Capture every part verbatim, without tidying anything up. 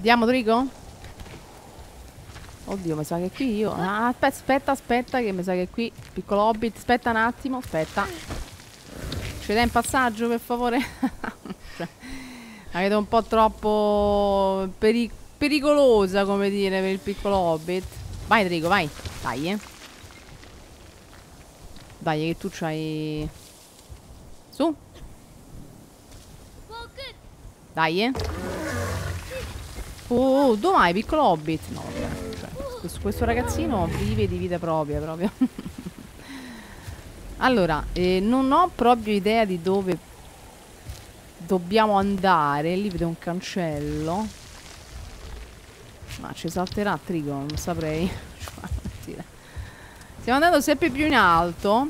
Andiamo, Trico? Oddio, mi sa che qui io... Ah, aspetta, aspetta, aspetta, che mi sa che qui... Piccolo Hobbit, aspetta un attimo, aspetta. Ci dai un passaggio, per favore? Cioè, la vedo un po' troppo... Peri pericolosa, come dire, per il piccolo Hobbit. Vai, Trico, vai. Dai, eh. Dai, che tu c'hai... Su. Dai, eh. Oh, dove vai, piccolo Hobbit? No, vabbè, cioè, questo, questo ragazzino vive di vita propria, proprio. Allora, eh, non ho proprio idea di dove dobbiamo andare. Lì vedo un cancello. Ma ci salterà, Trico, non saprei. Stiamo andando sempre più in alto.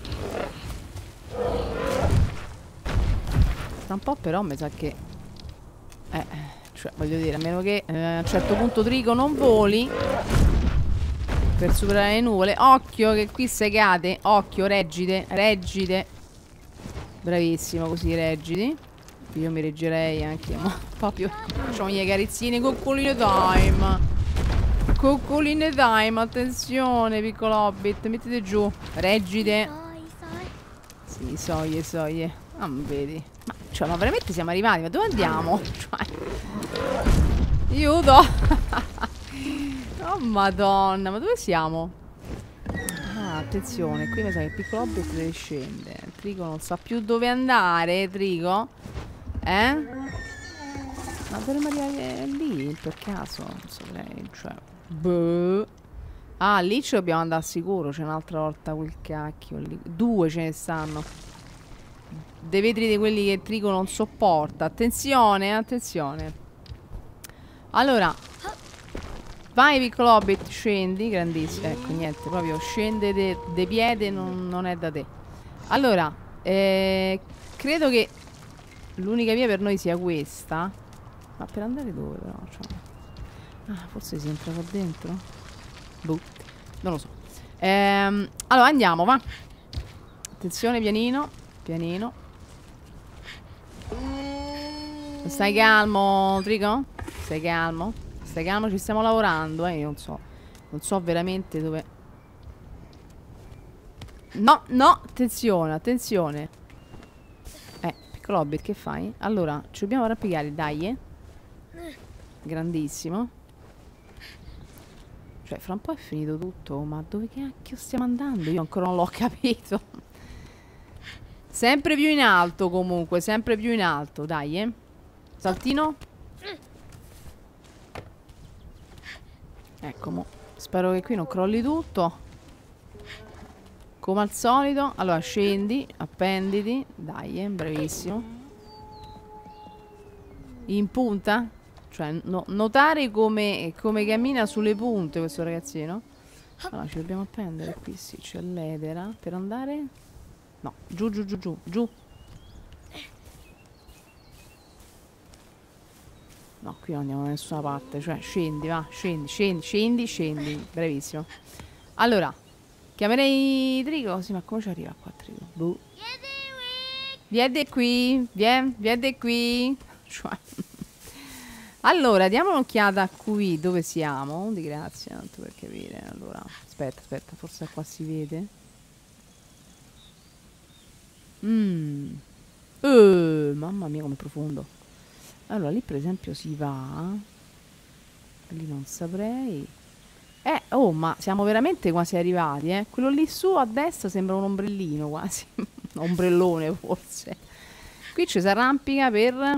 Sta un po', però mi sa che... Eh, cioè, voglio dire, a meno che eh, a un certo punto, Trico, non voli per superare le nuvole. Occhio che qui segate. Occhio, reggite, reggite. Bravissimo, così reggiti. Io mi reggerei anche, ma proprio facciamo gli acarizzini. Coccoline time. Coccoline time, attenzione, piccolo Hobbit. Mettete giù, reggite. Sì, soie, soie. Ah, vedi. Ma, cioè, ma veramente siamo arrivati? Ma dove andiamo? Cioè, aiuto. Oh, madonna, ma dove siamo? Ah, attenzione, qui mi sa che il piccolo Hobbit deve scendere. Trico non sa più dove andare, Trico. Eh? Ma dovremmo arrivare lì, per caso? Non saprei, cioè... Boh. Ah, lì ci dobbiamo andare sicuro. C'è un'altra volta quel cacchio lì. Due ce ne stanno. Dei vetri di quelli che Trico non sopporta. Attenzione, attenzione. Allora, vai, piccolo Hobbit, scendi. Grandissimo. Ecco, niente, proprio scende de, de piede, non, non è da te. Allora, eh, credo che l'unica via per noi sia questa. Ma per andare dove però? Cioè... Ah, forse si entra qua dentro? Boh, non lo so. Ehm, allora andiamo, va. Attenzione, pianino. Pianino. Stai calmo, Trico? Stai calmo? Stai calmo, ci stiamo lavorando, eh. Io non so. Non so veramente dove... No, no, attenzione, attenzione. Eh, piccolo Hobbit, che fai? Allora, ci dobbiamo arrampicare, dai, eh. Grandissimo. Cioè, fra un po' è finito tutto. Ma dove cacchio stiamo andando? Io ancora non l'ho capito. Sempre più in alto, comunque. Sempre più in alto, dai, eh. Saltino. Ecco, mo. Spero che qui non crolli tutto. Come al solito. Allora, scendi, appenditi. Dai, eh, bravissimo. In punta? Cioè, no, notare come, come cammina sulle punte questo ragazzino. Allora, ci dobbiamo appendere qui, sì, c'è l'edera. Per andare... No, giù, giù, giù, giù, giù. No, qui non andiamo da nessuna parte. Cioè, scendi, va, scendi, scendi, scendi, scendi. Bravissimo. Allora, chiamerei Trico. Sì, ma come ci arriva qua Trico? Boh. Vieni qui, vieni, vieni qui. Cioè... Allora, diamo un'occhiata qui dove siamo. Di grazia, tanto per capire. Allora, aspetta, aspetta, forse qua si vede. Mmm. Uh, mamma mia, come profondo. Allora, lì per esempio si va. Lì non saprei. Eh, oh, ma siamo veramente quasi arrivati, eh. Quello lì su a destra sembra un ombrellino quasi. Un ombrellone forse. Qui ci si arrampica per...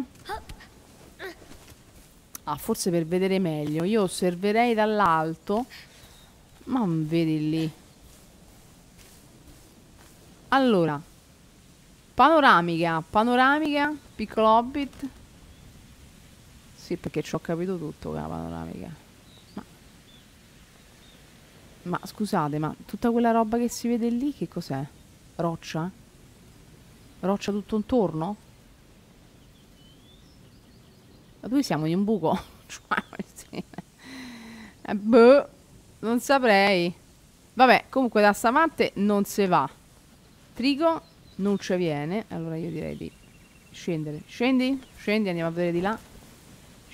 Ah, forse per vedere meglio. Io osserverei dall'alto. Ma non vedi lì. Allora. Panoramica. Panoramica. Piccolo Hobbit. Sì, perché ci ho capito tutto con la panoramica. Ma... Ma scusate, ma tutta quella roba che si vede lì, che cos'è? Roccia? Roccia tutto intorno? Ma dove siamo? In un buco? eh, boh, non saprei. Vabbè, comunque da stavante non si va. Trico non ci viene. Allora io direi di scendere. Scendi? Scendi, andiamo a vedere di là.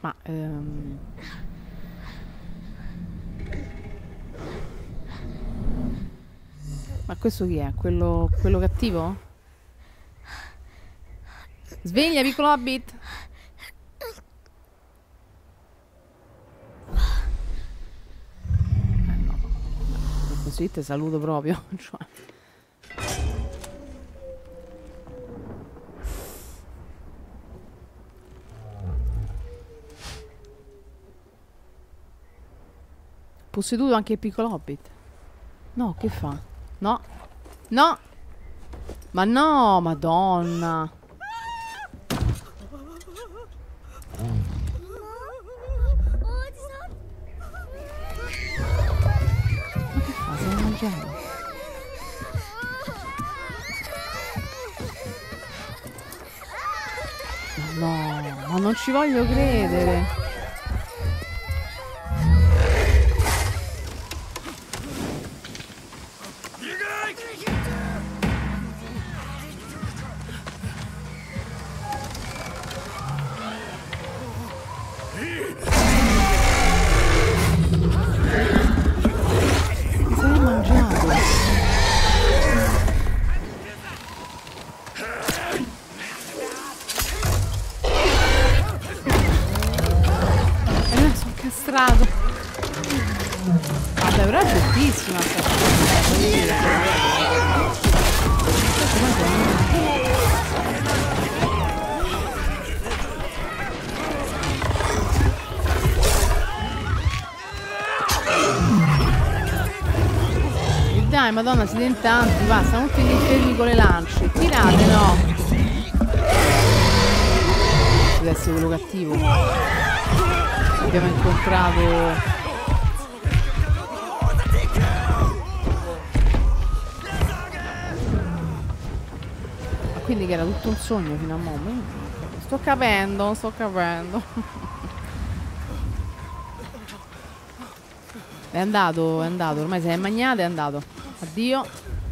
Ma ehm... Ma questo chi è? Quello, quello cattivo? Sveglia, piccolo Hobbit! Eh no, così te saluto proprio. Cioè. Posseduto anche il piccolo Hobbit. No, che fa? No. No. Ma no, madonna. Ma che fa? Stai mangiando? Ma no, ma non ci voglio credere. Vabbè, però è bellissima questa e dai, madonna, siete in tanti, va, stanno tutti lì fermi con le lance. Tirate, no? Deve essere quello cattivo. Abbiamo incontrato. Quindi che era tutto un sogno fino a mo'. Sto capendo, sto capendo. È andato, è andato, ormai se è magnato, è andato. Addio.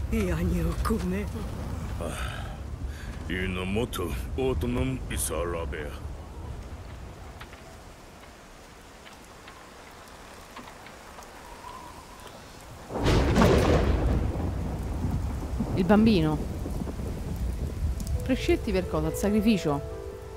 Il bambino. Prescelti per cosa? Il sacrificio?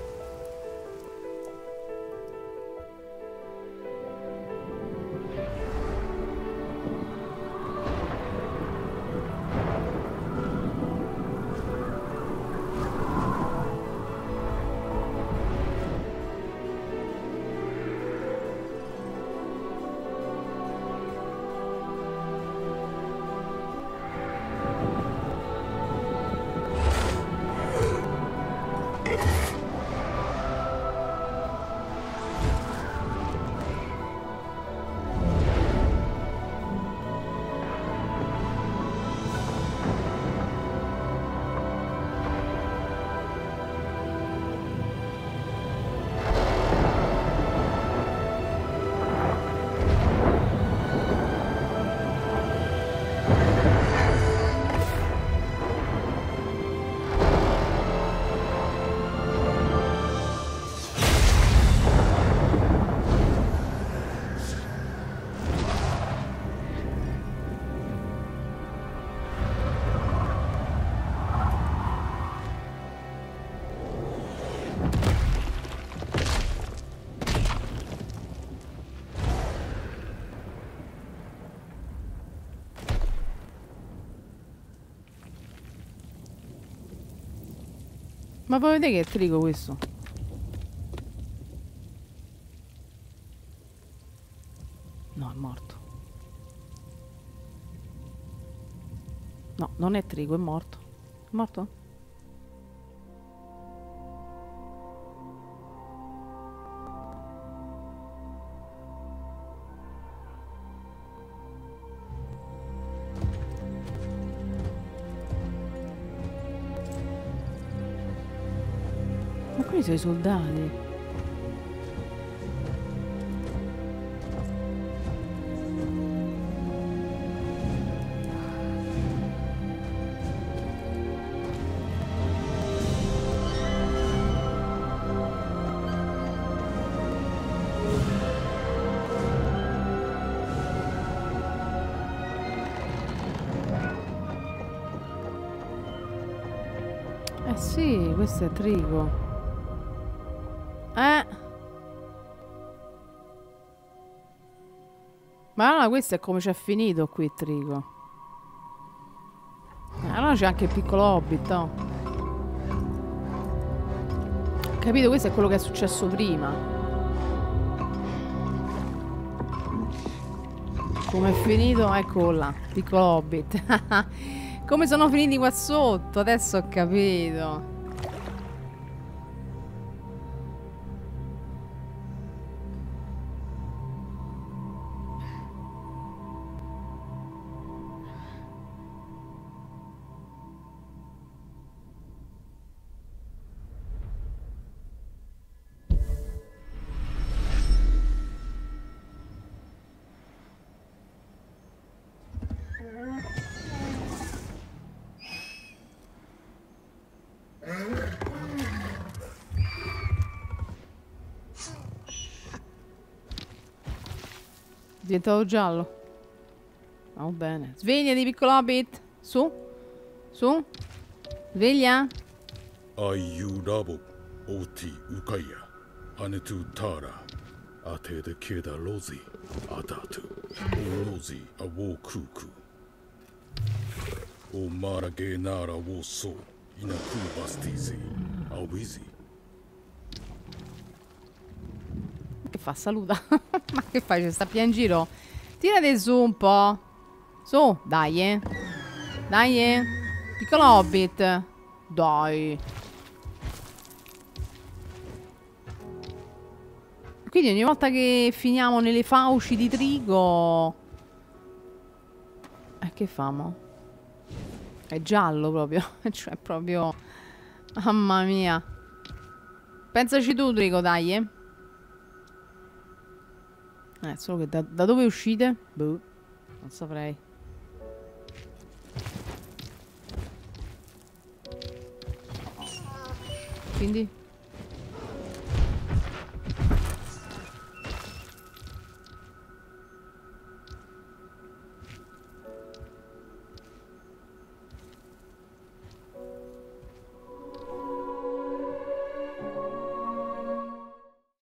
Ma puoi vedere che è trigo questo? No, è morto. No, non è trigo, è morto. È morto? Ma quelli sono i soldati. Quindi questo è Trigo. Eh. Ma allora questo è come c'è finito qui Trigo. Eh, allora c'è anche il piccolo Hobbit, oh. Capito? Questo è quello che è successo prima. Come è finito? Ecco là, piccolo Hobbit. Come sono finiti qua sotto? Adesso ho capito. È diventato giallo. Va bene. Svegliati, piccolo Hobbit. Su. Su. Sveglia. Aiurabo oti ukaya. Hanetu tara. Atede keda lozi. Adatu. O lozi awo kuku. O marage nara wo so. Inaku bastisi. Awizi. Che fa? Saluta. Ma che fai? Ci sta più in giro? Tirate su un po'. Su, dai, eh. Dai, eh. Piccolo Hobbit. Dai. Quindi ogni volta che finiamo nelle fauci di Trigo... Eh, che famo? È giallo proprio. Cioè, proprio... Mamma mia. Pensaci tu, Trigo, dai, eh. Eh, solo che da, da dove uscite? Boh, non saprei. Quindi?